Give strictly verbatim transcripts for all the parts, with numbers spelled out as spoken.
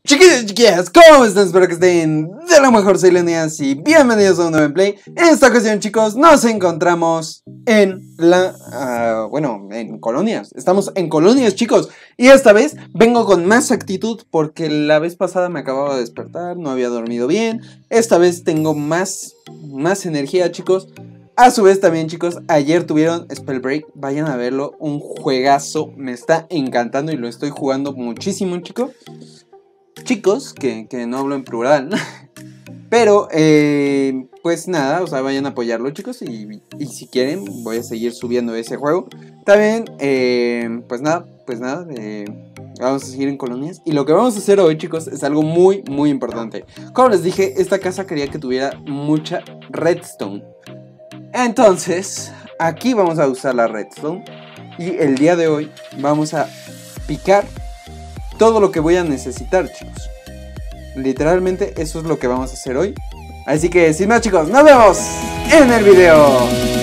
Chiquillos y chiquillas, ¿cómo están? Espero que estén de lo mejor, soy Leonidas y bienvenidos a un nuevo gameplay. En esta ocasión, chicos, nos encontramos en la... Uh, bueno, en colonias. Estamos en colonias, chicos. Y esta vez vengo con más actitud porque la vez pasada me acababa de despertar, no había dormido bien. Esta vez tengo más, más energía, chicos. A su vez también, chicos, ayer tuvieron Spellbreak, vayan a verlo, un juegazo, me está encantando y lo estoy jugando muchísimo, chicos. Chicos, que, que no hablo en plural, pero eh, pues nada, o sea, vayan a apoyarlo, chicos, y, y si quieren voy a seguir subiendo ese juego. También, eh, pues nada, pues nada, eh, vamos a seguir en colonias. Y lo que vamos a hacer hoy, chicos, es algo muy, muy importante. Como les dije, esta casa quería que tuviera mucha redstone. Entonces, aquí vamos a usar la redstone. Y el día de hoy vamos a picar todo lo que voy a necesitar, chicos. Literalmente eso es lo que vamos a hacer hoy. Así que sin más, chicos, nos vemos en el video.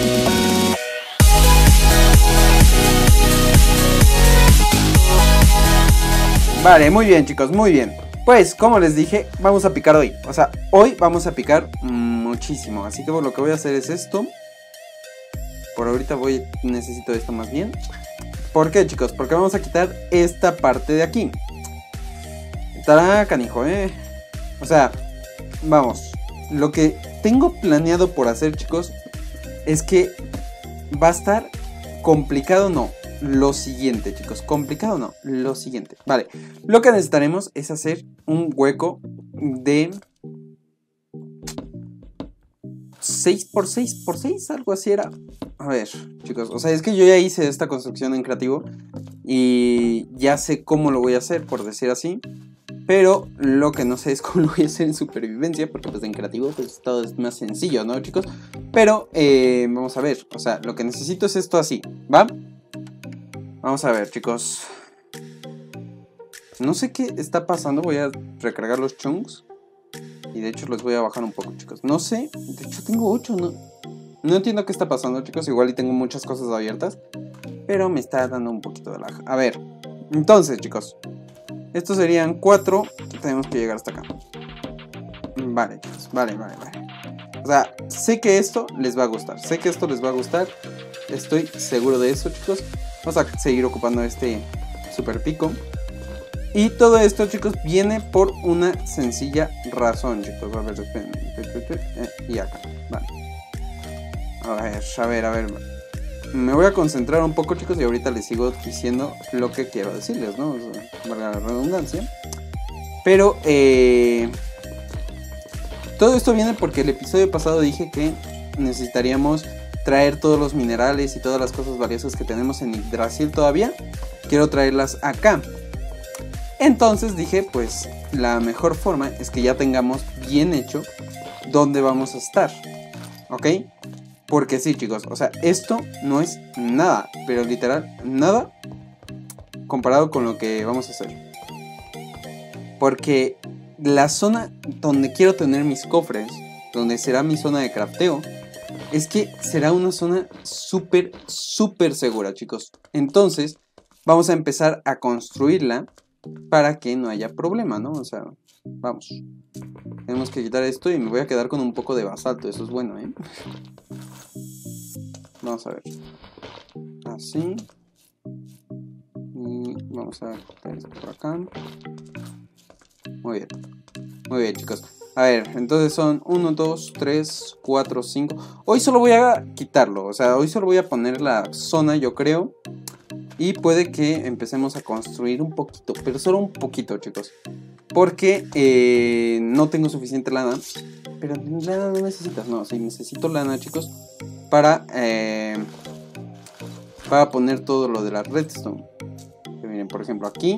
Vale, muy bien, chicos, muy bien. Pues, como les dije, vamos a picar hoy. O sea, hoy vamos a picar muchísimo. Así que bueno, lo que voy a hacer es esto. Por ahorita voy, necesito esto más bien. ¿Por qué, chicos? Porque vamos a quitar esta parte de aquí. Estará canijo, eh. O sea, vamos. Lo que tengo planeado por hacer, chicos, es que va a estar complicado, no. Lo siguiente, chicos. Complicado, no. Lo siguiente. Vale. Lo que necesitaremos es hacer un hueco de seis por seis por seis, algo así era. A ver, chicos, o sea, es que yo ya hice esta construcción en creativo y ya sé cómo lo voy a hacer, por decir así. Pero lo que no sé es cómo lo voy a hacer en supervivencia, porque pues en creativo pues todo es más sencillo, ¿no, chicos? Pero eh, vamos a ver, o sea, lo que necesito es esto así, ¿va? Vamos a ver, chicos. No sé qué está pasando, voy a recargar los chunks. Y de hecho los voy a bajar un poco, chicos. No sé, de hecho tengo ocho, ¿no? No entiendo qué está pasando, chicos. Igual y tengo muchas cosas abiertas, pero me está dando un poquito de lag. A ver, entonces, chicos, estos serían cuatro. Tenemos que llegar hasta acá. Vale, chicos, vale, vale, vale. O sea, sé que esto les va a gustar. Sé que esto les va a gustar. Estoy seguro de eso, chicos. Vamos a seguir ocupando este super pico. Y todo esto, chicos, viene por una sencilla razón, chicos. A ver, esperen. Y acá, vale. A ver, a ver, a ver. Me voy a concentrar un poco, chicos, y ahorita les sigo diciendo lo que quiero decirles, ¿no? O sea, valga la redundancia. Pero, eh... todo esto viene porque el episodio pasado dije que necesitaríamos traer todos los minerales y todas las cosas valiosas que tenemos en Yggdrasil todavía. Quiero traerlas acá. Entonces dije, pues la mejor forma es que ya tengamos bien hecho dónde vamos a estar, ¿ok? Porque sí, chicos, o sea, esto no es nada, pero literal nada comparado con lo que vamos a hacer. Porque la zona donde quiero tener mis cofres, donde será mi zona de crafteo, es que será una zona súper, súper segura, chicos. Entonces vamos a empezar a construirla para que no haya problema, ¿no? O sea, vamos. Tenemos que quitar esto y me voy a quedar con un poco de basalto. Eso es bueno, ¿eh? Vamos a ver. Así. Y vamos a quitar esto por acá. Muy bien. Muy bien, chicos. A ver, entonces son uno, dos, tres, cuatro, cinco. Hoy solo voy a quitarlo. O sea, hoy solo voy a poner la zona, yo creo. Y puede que empecemos a construir un poquito, pero solo un poquito, chicos. Porque eh, no tengo suficiente lana. Pero lana no necesitas, no, sí necesito lana, chicos. Para, eh, para poner todo lo de la redstone. Que miren, por ejemplo, aquí.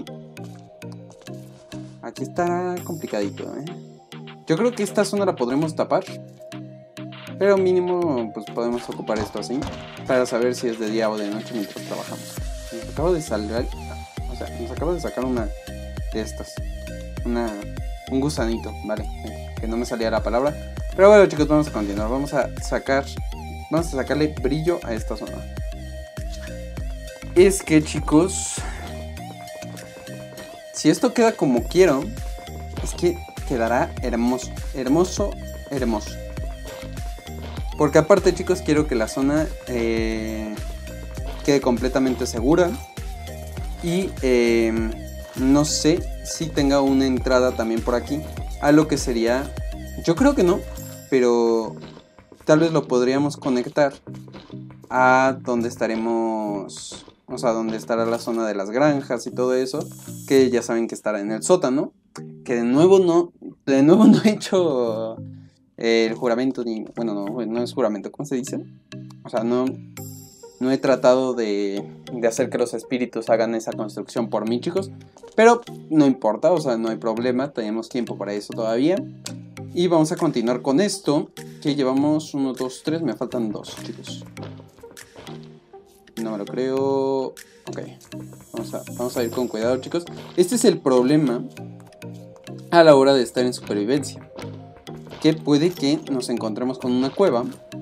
Aquí está complicadito, ¿eh? Yo creo que esta zona la podremos tapar. Pero mínimo, pues podemos ocupar esto así. Para saber si es de día o de noche mientras trabajamos. Nos acabo de salir, o sea, nos acaba de sacar una de estas, una, un gusanito, vale, que no me salía la palabra, pero bueno, chicos, vamos a continuar, vamos a sacar, vamos a sacarle brillo a esta zona. Es que, chicos, si esto queda como quiero, es que quedará hermoso, hermoso, hermoso. Porque aparte, chicos, quiero que la zona eh, quede completamente segura. Y eh, no sé si tenga una entrada también por aquí. A lo que sería... Yo creo que no, pero tal vez lo podríamos conectar a donde estaremos... O sea, donde estará la zona de las granjas y todo eso. Que ya saben que estará en el sótano. Que de nuevo no... De nuevo no he hecho el juramento ni... Bueno, no, no es juramento, ¿cómo se dice? O sea, no... No he tratado de, de hacer que los espíritus hagan esa construcción por mí, chicos. Pero no importa, o sea, no hay problema. Tenemos tiempo para eso todavía. Y vamos a continuar con esto. Que llevamos uno, dos, tres. Me faltan dos, chicos. No me lo creo. Ok. Vamos a, vamos a ir con cuidado, chicos. Este es el problema a la hora de estar en supervivencia. Que puede que nos encontremos con una cueva.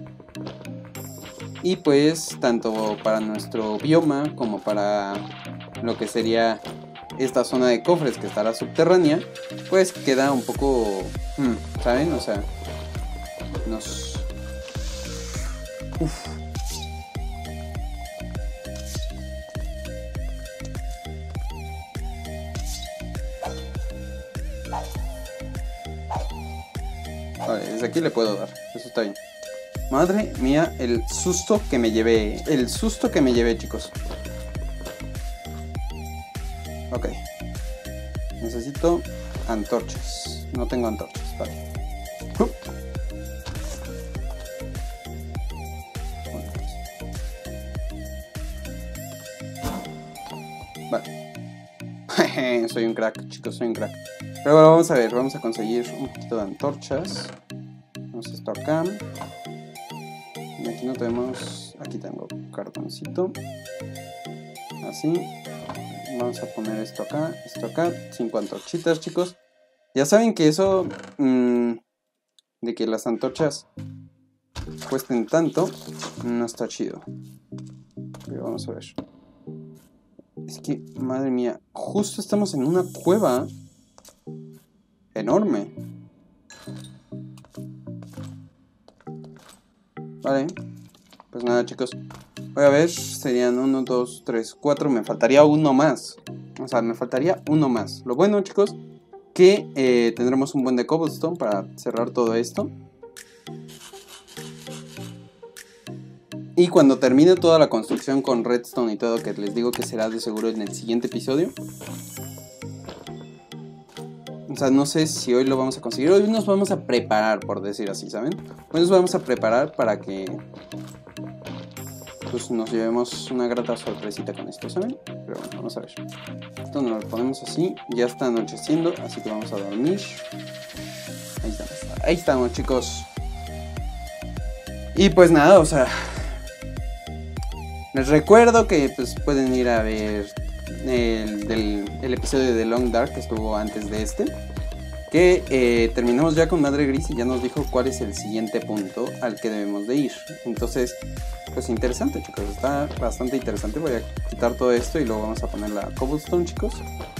Y pues tanto para nuestro bioma como para lo que sería esta zona de cofres que estará subterránea, pues queda un poco, ¿saben? O sea, nos... Uf. Vale, desde aquí le puedo dar, eso está bien. Madre mía, el susto que me llevé. El susto que me llevé, chicos. Ok. Necesito antorchas. No tengo antorchas, vale. Uh. Vale. Soy un crack, chicos, soy un crack. Pero bueno, vamos a ver, vamos a conseguir un poquito de antorchas. Vamos a esto acá. Y aquí no tenemos... Aquí tengo cartoncito. Así. Vamos a poner esto acá, esto acá. Cinco antorchitas, chicos. Ya saben que eso... Mmm, de que las antorchas cuesten tanto, no está chido. Pero vamos a ver. Es que, madre mía, justo estamos en una cueva enorme. Vale, pues nada, chicos. Voy a ver, serían uno, dos, tres, cuatro. Me faltaría uno más. O sea, me faltaría uno más. Lo bueno, chicos, que eh, tendremos un buen de cobblestone para cerrar todo esto. Y cuando termine toda la construcción con redstone y todo, que les digo que será de seguro en el siguiente episodio. O sea, no sé si hoy lo vamos a conseguir. Hoy nos vamos a preparar, por decir así, ¿saben? Hoy nos vamos a preparar para que pues nos llevemos una grata sorpresita con esto, ¿saben? Pero bueno, vamos a ver. Esto nos lo ponemos así. Ya está anocheciendo, así que vamos a dormir. Ahí estamos. Ahí estamos, chicos. Y pues nada, o sea... Les recuerdo que pues pueden ir a ver... El, del, el episodio de Long Dark que estuvo antes de este, que eh, terminamos ya con Madre Gris y ya nos dijo cuál es el siguiente punto al que debemos de ir. Entonces, pues interesante, chicos, está bastante interesante. Voy a quitar todo esto y luego vamos a poner la cobblestone, chicos.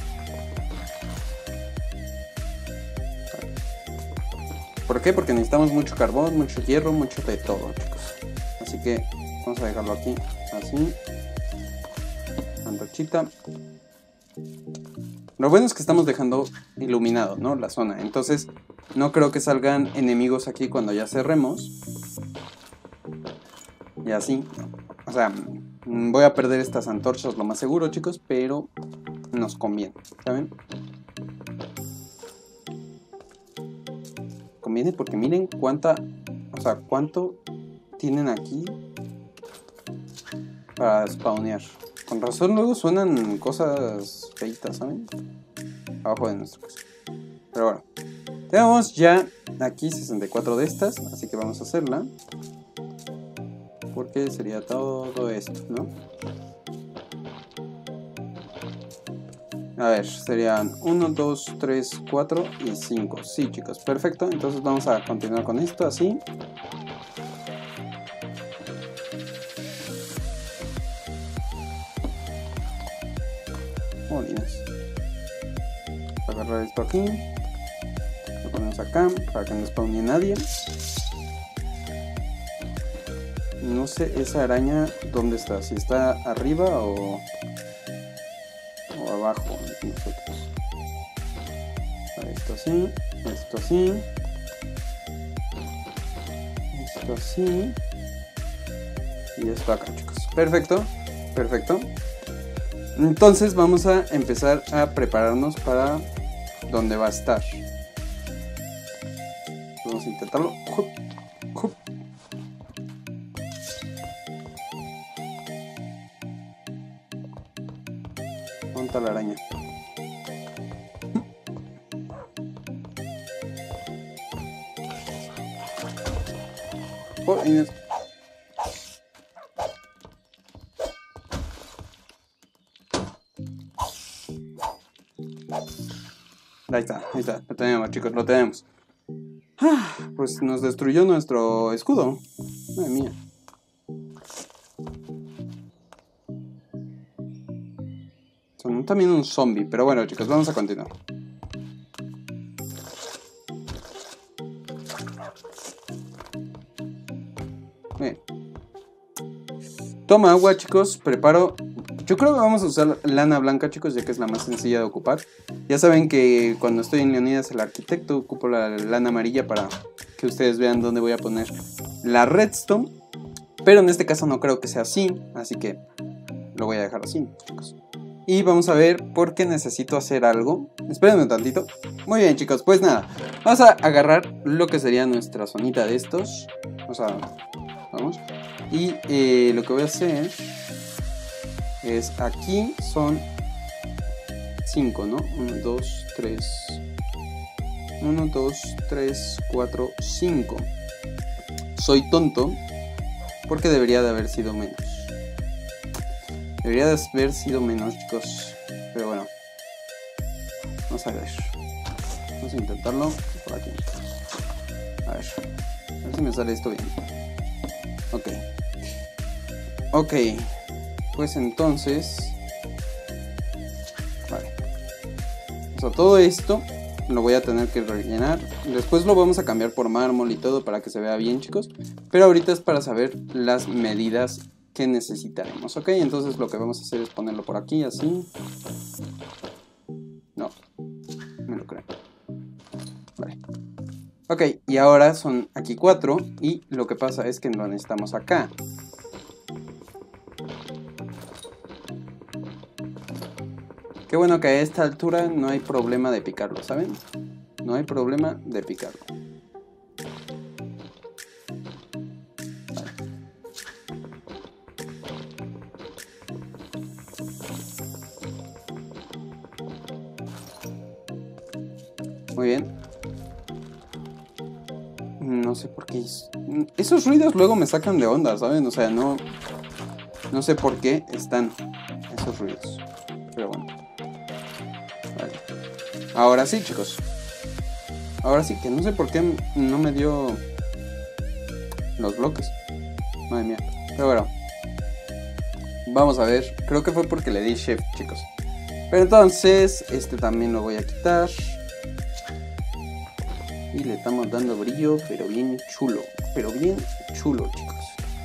¿Por qué? Porque necesitamos mucho carbón, mucho hierro, mucho de todo, chicos. Así que vamos a dejarlo aquí, así. Antorchita. Lo bueno es que estamos dejando iluminado, ¿no? La zona. Entonces no creo que salgan enemigos aquí cuando ya cerremos. Y así. O sea, voy a perder estas antorchas lo más seguro, chicos. Pero nos conviene, ¿saben? Conviene porque miren cuánta... O sea, cuánto tienen aquí para spawnear. Con razón luego suenan cosas feitas, ¿saben? Abajo de nuestro casa. Pero bueno. Tenemos ya aquí sesenta y cuatro de estas. Así que vamos a hacerla. Porque sería todo esto, ¿no? A ver, serían uno, dos, tres, cuatro y cinco. Sí, chicos, perfecto. Entonces vamos a continuar con esto así. Molinas. Agarrar esto aquí. ponemos acá para que no spawne nadie. No sé esa araña dónde está, si está arriba o, o abajo. Nosotros. Esto así, esto así, esto así y esto acá, chicos. Perfecto, perfecto. Entonces vamos a empezar a prepararnos para donde va a estar. Vamos a intentarlo. Jup, jup. ¿Dónde está la araña? Oh, ahí es. Ahí está, ahí está, lo tenemos, chicos, lo tenemos. Ah, pues nos destruyó nuestro escudo. Madre mía. Son también un zombie, pero bueno, chicos, vamos a continuar. Bien. Toma agua, chicos, preparo. Yo creo que vamos a usar lana blanca, chicos, ya que es la más sencilla de ocupar. Ya saben que cuando estoy en Leonidas el Arquitecto ocupo la lana amarilla para que ustedes vean dónde voy a poner la redstone. Pero en este caso no creo que sea así, así que lo voy a dejar así, chicos. Y vamos a ver por qué necesito hacer algo. Espérenme un tantito. Muy bien, chicos, pues nada. Vamos a agarrar lo que sería nuestra zonita de estos. O sea, vamos. Y eh, lo que voy a hacer es aquí son cinco, ¿no? uno, dos, tres. uno, dos, tres, cuatro, cinco. Soy tonto porque debería de haber sido menos. Debería de haber sido menos, chicos. Pero bueno. Vamos a ver. Vamos a intentarlo por aquí. A ver. A ver si me sale esto bien. Ok. Ok. Pues entonces. Vale. O sea, todo esto lo voy a tener que rellenar. Después lo vamos a cambiar por mármol y todo para que se vea bien, chicos. Pero ahorita es para saber las medidas que necesitaremos, ok. Entonces lo que vamos a hacer es ponerlo por aquí, así. No, me lo creo. Vale. Ok, y ahora son aquí cuatro. Y lo que pasa es que lo necesitamos acá. Qué bueno que a esta altura no hay problema de picarlo, ¿saben? No hay problema de picarlo. Muy bien. No sé por qué. Esos ruidos luego me sacan de onda, ¿saben? O sea, no... No sé por qué están esos ruidos. Pero bueno. Vale. Ahora sí, chicos. Ahora sí, que no sé por qué no me dio los bloques. Madre mía. Pero bueno. Vamos a ver. Creo que fue porque le di shift, chicos. Pero entonces, este también lo voy a quitar. Y le estamos dando brillo, pero bien chulo. Pero bien chulo, chicos.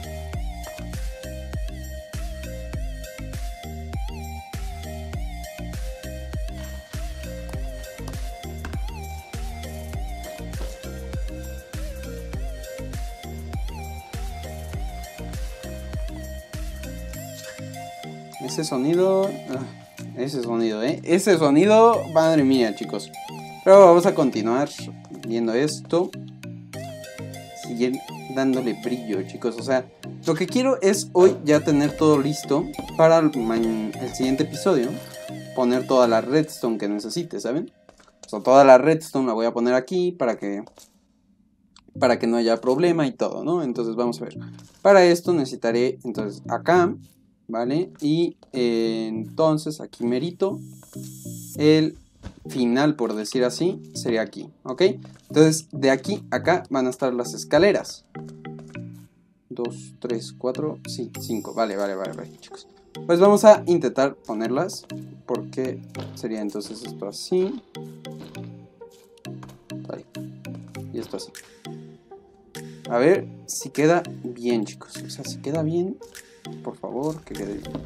Ese sonido... Ese sonido, ¿eh? Ese sonido, madre mía, chicos. Pero vamos a continuar viendo esto. Siguen dándole brillo, chicos. O sea, lo que quiero es hoy ya tener todo listo para el, el siguiente episodio. Poner toda la redstone que necesite, ¿saben? O sea, toda la redstone la voy a poner aquí para que... Para que no haya problema y todo, ¿no? Entonces vamos a ver. Para esto necesitaré, entonces, acá... ¿Vale? Y eh, entonces aquí merito el final, por decir así, sería aquí, ¿ok? Entonces de aquí a acá van a estar las escaleras. dos, tres, cuatro, sí, cinco. Vale, vale, vale, vale, chicos. Pues vamos a intentar ponerlas. Porque sería entonces esto así. Vale. Y esto así. A ver si queda bien, chicos. O sea, si queda bien, por favor, que quede bien.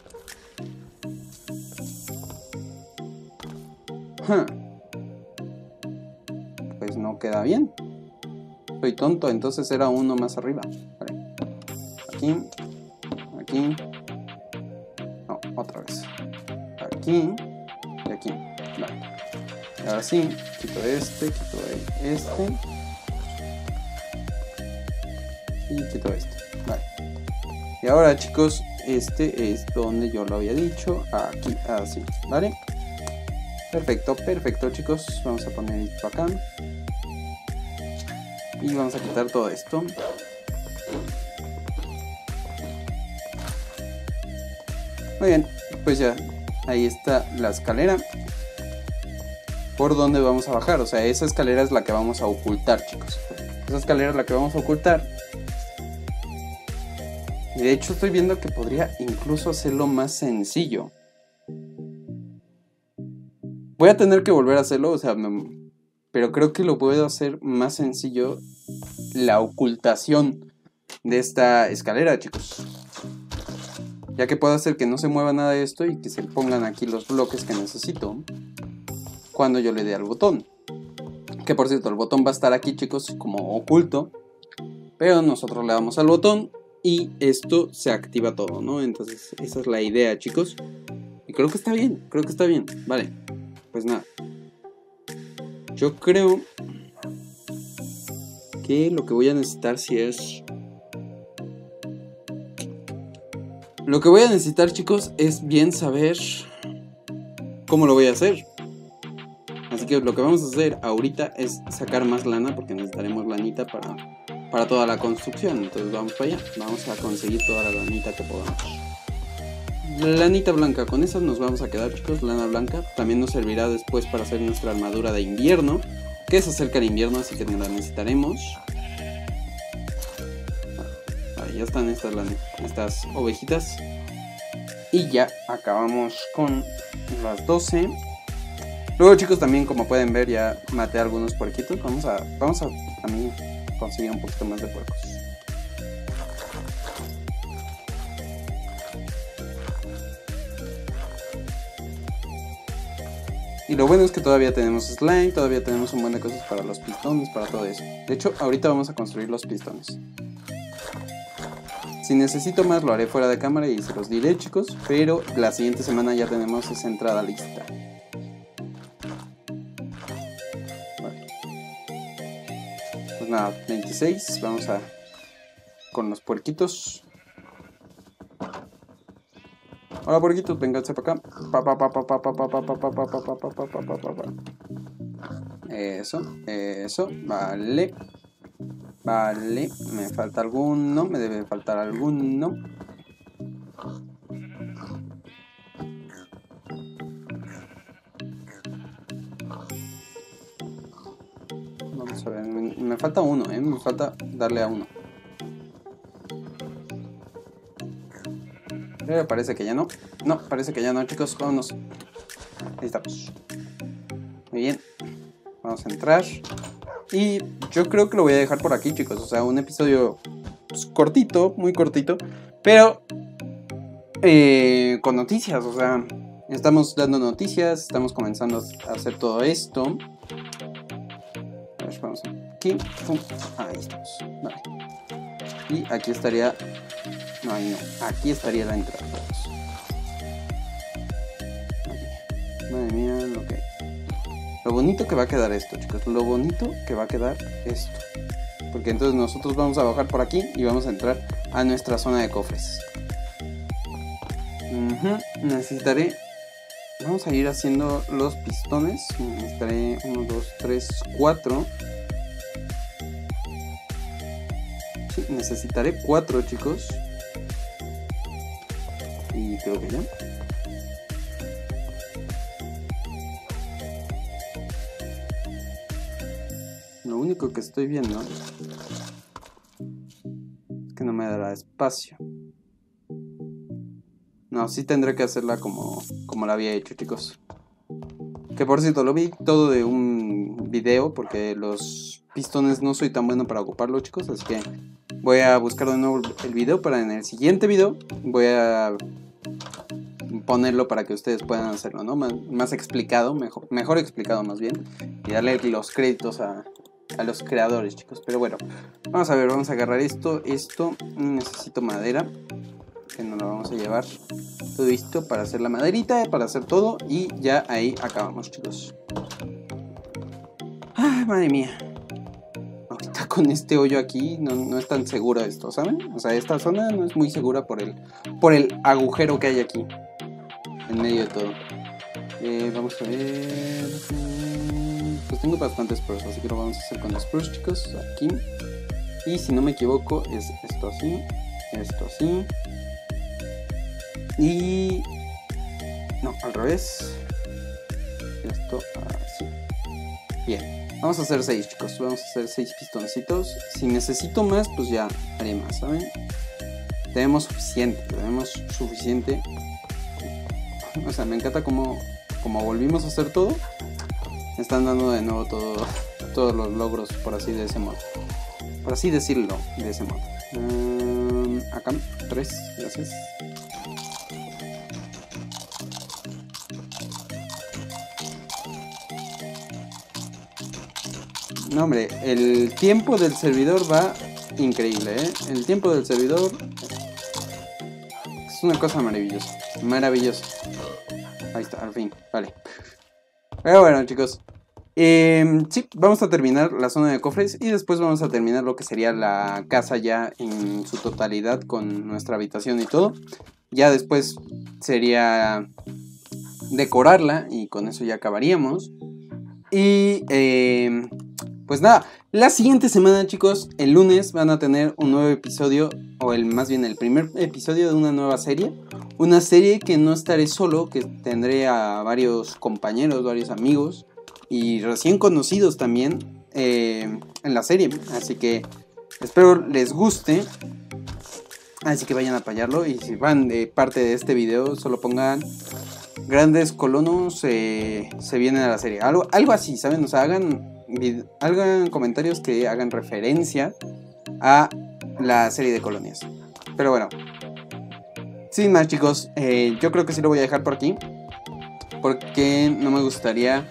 Huh. Pues no queda bien. Soy tonto, entonces era uno más arriba. Vale. Aquí. Aquí. No, otra vez. Aquí. Y aquí. Vale. Y ahora sí, quito este, quito este. Y quito este. Vale. Y ahora, chicos, este es donde yo lo había dicho. Aquí, así. ¿Vale? Perfecto, perfecto, chicos. Vamos a poner esto acá. Y vamos a quitar todo esto. Muy bien, pues ya. Ahí está la escalera. Por donde vamos a bajar. O sea, esa escalera es la que vamos a ocultar, chicos. Esa escalera es la que vamos a ocultar. Y de hecho estoy viendo que podría incluso hacerlo más sencillo. Voy a tener que volver a hacerlo, o sea, me... pero creo que lo puedo hacer más sencillo. La ocultación de esta escalera, chicos. Ya que puedo hacer que no se mueva nada de esto y que se pongan aquí los bloques que necesito cuando yo le dé al botón. Que por cierto, el botón va a estar aquí, chicos, como oculto. Pero nosotros le damos al botón y esto se activa todo, ¿no? Entonces esa es la idea, chicos. Y creo que está bien, creo que está bien. Vale, pues nada. Yo creo que lo que voy a necesitar si es... Lo que voy a necesitar, chicos, es bien saber cómo lo voy a hacer. Así que lo que vamos a hacer ahorita es sacar más lana, porque necesitaremos lanita para, para toda la construcción. Entonces vamos para allá, vamos a conseguir toda la lanita que podamos. Lanita blanca, con esas nos vamos a quedar, chicos, lana blanca. También nos servirá después para hacer nuestra armadura de invierno, que se acerca el invierno, así que la necesitaremos. Ahí ya están estas, estas ovejitas. Y ya acabamos con las doce. Luego, chicos, también como pueden ver ya maté a algunos puerquitos. Vamos a, vamos a, a mí conseguir un poquito más de puercos. Y lo bueno es que todavía tenemos slime, todavía tenemos un buen de cosas para los pistones, para todo eso. De hecho, ahorita vamos a construir los pistones. Si necesito más lo haré fuera de cámara y se los diré, chicos. Pero la siguiente semana ya tenemos esa entrada lista. Vale. Pues nada, veintiséis. Vamos a... con los puerquitos. Hola puerquitos, vénganse para acá. Pa, pa, pa, pa, pa, pa, pa, pa, pa, pa, pa, pa, pa, pa, pa, pa, pa. Eso, eso, vale. Vale, me falta alguno, me debe faltar alguno. Vamos a ver, me, me falta uno, eh, me falta darle a uno. Pero parece que ya no. No, parece que ya no, chicos, vámonos. Ahí estamos. Muy bien. Vamos a entrar. Y yo creo que lo voy a dejar por aquí, chicos. O sea, un episodio pues, cortito, muy cortito. Pero eh, con noticias, o sea, estamos dando noticias. Estamos comenzando a hacer todo esto. A ver, vamos aquí. Pum. Ahí estamos. Vale. Y aquí estaría... No, ahí no. Aquí estaría la entrada. Madre mía, lo que... Lo bonito que va a quedar esto, chicos. Lo bonito que va a quedar esto. Porque entonces nosotros vamos a bajar por aquí y vamos a entrar a nuestra zona de cofres. Uh-huh. Necesitaré... Vamos a ir haciendo los pistones. Necesitaré uno, dos, tres, cuatro. Sí, necesitaré cuatro, chicos. Y creo que ya. Lo único que estoy viendo es que no me dará espacio. No, sí tendré que hacerla como, como la había hecho, chicos. Que por cierto, lo vi todo de un video porque los pistones no soy tan bueno para ocuparlos, chicos. Así que voy a buscar de nuevo el video para en el siguiente video voy a ponerlo para que ustedes puedan hacerlo, ¿no? Más, más explicado, mejor, mejor explicado más bien. Y darle los créditos a, a los creadores, chicos. Pero bueno, vamos a ver, vamos a agarrar esto, esto. Necesito madera, que nos lo vamos a llevar. Todo esto para hacer la maderita, para hacer todo. Y ya ahí acabamos, chicos. Ay, madre mía. Ahorita con este hoyo aquí no, no es tan seguro esto, ¿saben? O sea, esta zona no es muy segura por el, por el agujero que hay aquí en medio de todo. Eh, vamos a ver. Pues tengo bastantes spruce, así que lo vamos a hacer con spruce, chicos. Aquí. Y si no me equivoco, es esto así. Esto así. Y. No, al revés. Esto así. Bien. Vamos a hacer seis, chicos. Vamos a hacer seis pistoncitos. Si necesito más, pues ya haré más, ¿saben? Tenemos suficiente. Tenemos suficiente. O sea, me encanta como, como volvimos a hacer todo. Me están dando de nuevo todo, todos los logros, por así de ese modo. Por así decirlo, de ese modo. Um, acá, tres, gracias. No, hombre, el tiempo del servidor va increíble, ¿eh? El tiempo del servidor es una cosa maravillosa. Maravillosa. Ahí está, al fin, vale. Pero bueno, chicos. Eh, sí, vamos a terminar la zona de cofres y después vamos a terminar lo que sería la casa ya en su totalidad con nuestra habitación y todo. Ya después sería decorarla y con eso ya acabaríamos. Y eh, pues nada, la siguiente semana, chicos, el lunes van a tener un nuevo episodio, o el más bien el primer episodio de una nueva serie. Una serie que no estaré solo, que tendré a varios compañeros, varios amigos y recién conocidos también eh, en la serie. Así que espero les guste. Así que vayan a apoyarlo. Y si van de parte de este video, solo pongan grandes colonos eh, se vienen a la serie. Algo, algo así, ¿saben? O sea, hagan, hagan comentarios que hagan referencia a la serie de colonias. Pero bueno, sin más, chicos, eh, yo creo que sí lo voy a dejar por aquí. Porque no me gustaría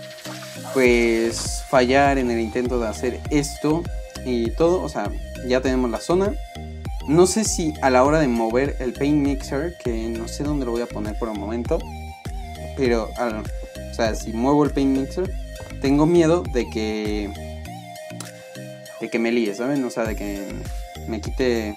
pues fallar en el intento de hacer esto y todo. O sea, ya tenemos la zona. No sé si a la hora de mover el Paint Mixer, que no sé dónde lo voy a poner por el momento, pero, o sea, si muevo el Paint Mixer, tengo miedo de que de que me líe, ¿saben? O sea, de que me quite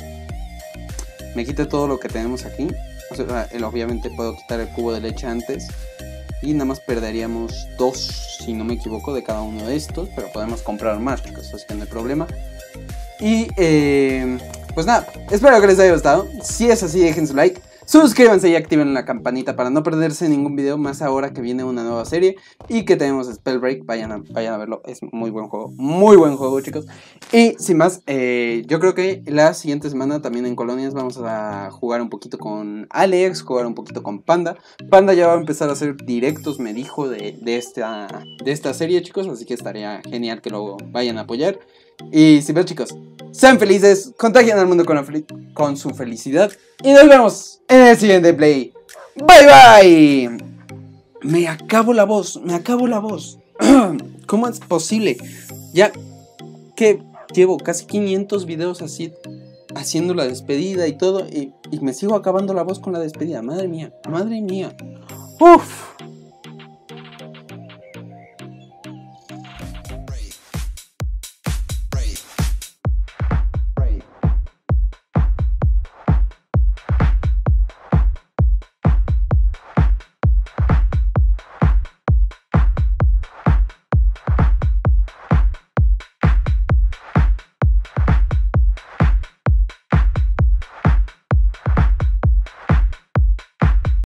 me quite todo lo que tenemos aquí. O sea, obviamente puedo quitar el cubo de leche antes y nada más perderíamos dos, si no me equivoco, de cada uno de estos, pero podemos comprar más, chicos, así que no hay problema. Y eh, pues nada, espero que les haya gustado. Si es así, dejen su like, suscríbanse y activen la campanita para no perderse ningún video, más ahora que viene una nueva serie y que tenemos Spellbreak. Vayan a, vayan a verlo, es muy buen juego, muy buen juego, chicos. Y sin más, eh, yo creo que la siguiente semana también en Colonias vamos a jugar un poquito con Alex, jugar un poquito con Panda. Panda ya va a empezar a hacer directos, me dijo, de, de, esta, de esta serie, chicos, así que estaría genial que lo vayan a apoyar. Y sin más, chicos, sean felices, contagien al mundo con, la con su felicidad y nos vemos en el siguiente play. Bye bye. Me acabo la voz, me acabo la voz. ¿Cómo es posible? Ya que llevo casi quinientos videos así, haciendo la despedida y todo, y, y me sigo acabando la voz con la despedida. Madre mía, madre mía. Uff.